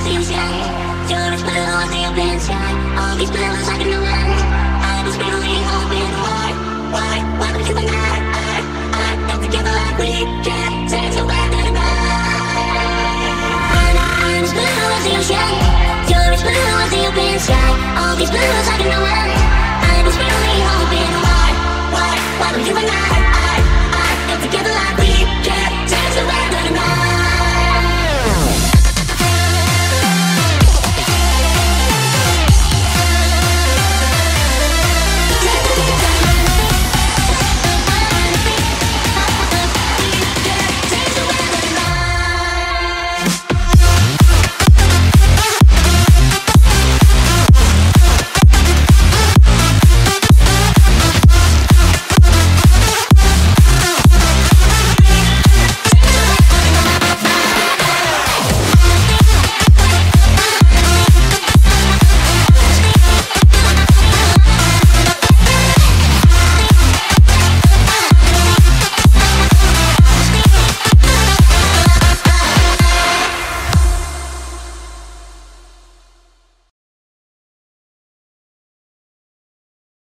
see you shine. You're as blue as the open sky. All these blues I can know why. I was really hoping hard. Welcome to the night. Come together like we can. Say so bad that I'm as blue as the ocean. You're as blue as the open sky. All these blues I can know why. I was really hoping hard. Welcome to the night.